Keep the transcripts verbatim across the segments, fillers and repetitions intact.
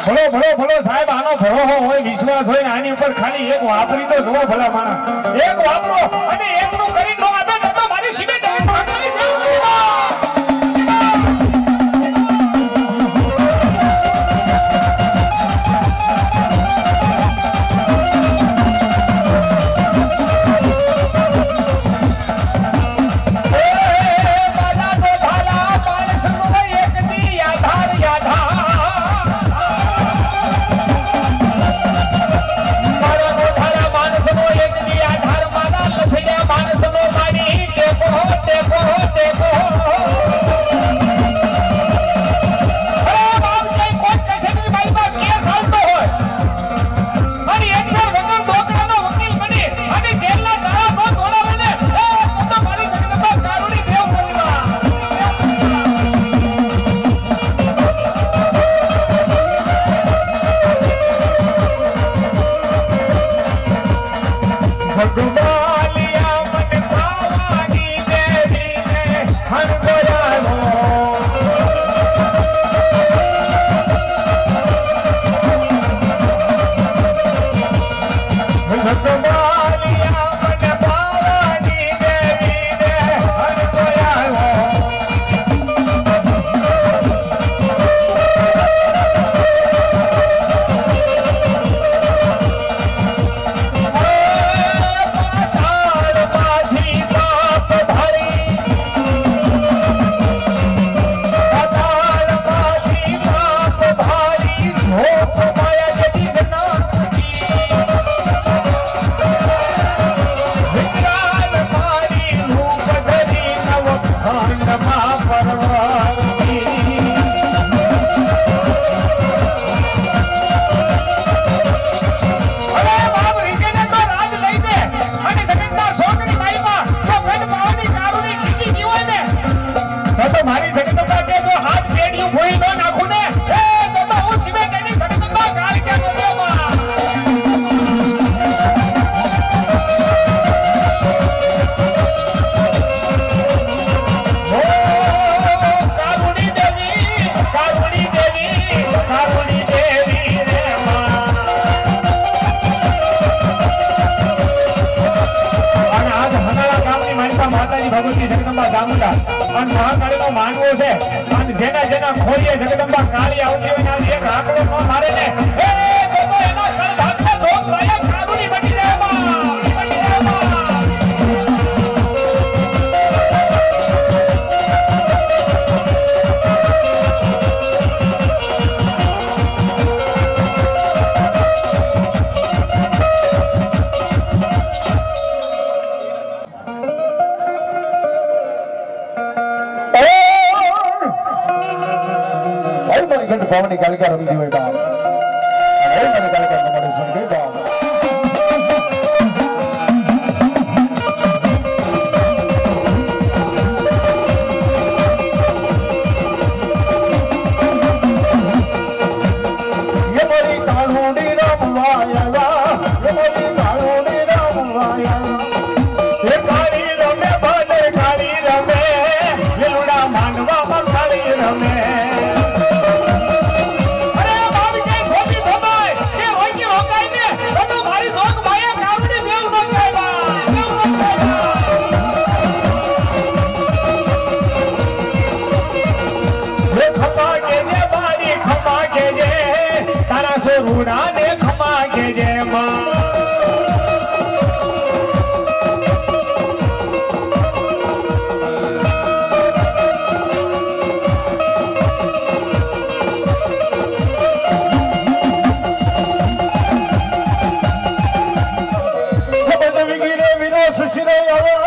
ભલો ભલો ભલો સાહેબ આનો ભરોસો હોય વિશ્વાસ હોય આની ઉપર ખાલી એક વાપરી તો જો ભલા માણા એક વાપરો અને એકનું કરી નો આપે તો મારી સીધે ભગવતી જગદંબા દામુડા અને મહાકાળીનો માનવો છે અને જેના જેના ખોરીએ જગદંબા કાળી આવતી હોય ને એક આંકડો ન મારે ને એ તો તો એના કરધામને ધોક લાયક કાળુની બની જાય માં બની જાય માં ભવાની કાલિકા રમતી હોય બાપ અરે મને કાલિકા રમવાડે સુન ગઈ બાપ ये बड़ी कानूनी रमवाया ये बड़ी कानूनी रमवाया ये काली रमे भले काली रमे ये लुड़ा मानवा में काली रमे रूड़ा ने खमा के जय मां सबद विगिरे विरोस सिरे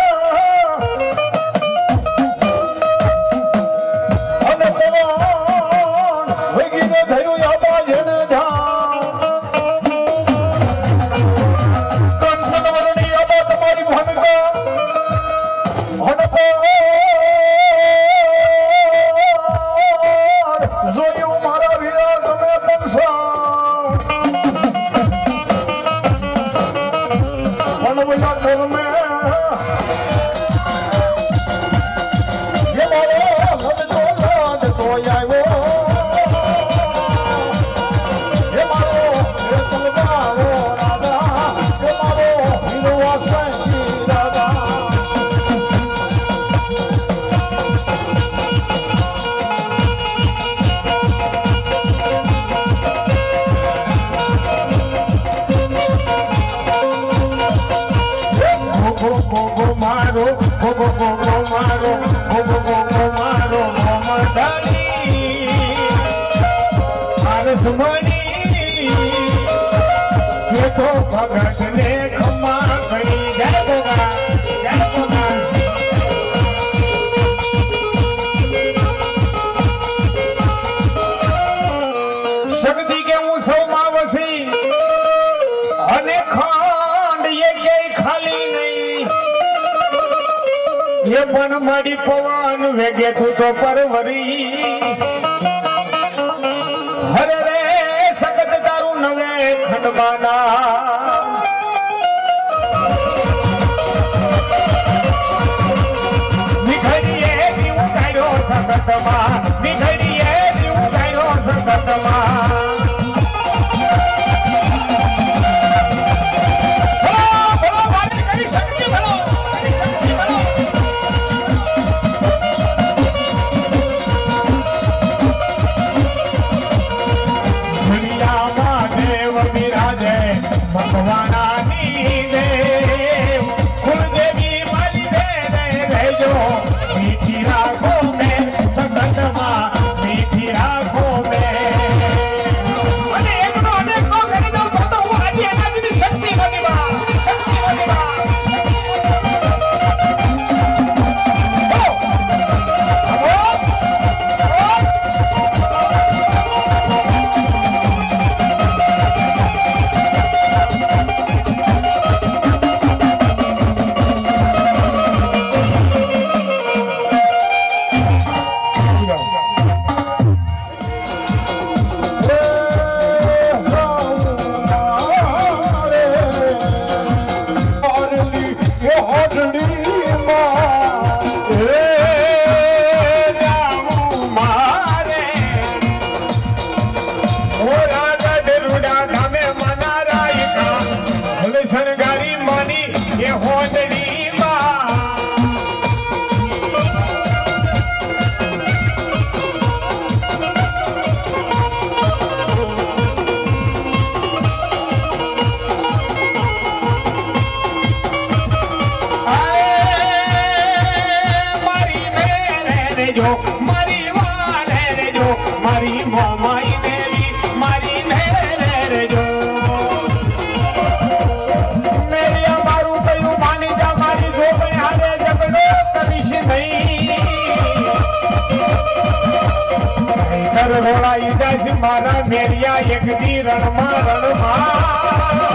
विगिरे धैर्य याबा जन ये રસમણી કે તો ભગત ને ખમા કરી જય ગોગા જય ગોગા શક્તિ કે હું સૌ માં વસી અને ખાંડ એ કે ખાલી નહીં એ પણ માડી પવન વેગે તું તો પરવરી હરે રે સગત તારું નવે ખંડમાના નિખડીએ જીવ કાઢ્યો સગતમાં નિખડીએ જીવ કાઢ્યો સગતમાં મારી વાલે રેજો મારી મોમાઈ દેવી મારી મેરે રેજો મેરી અમારું કયું માની જા મારી જોગણે હારે ઝઘડો કરીશ નહીં કર રોળાઈ જાશ મારા મેરિયા એક દી રણમાં રણમાં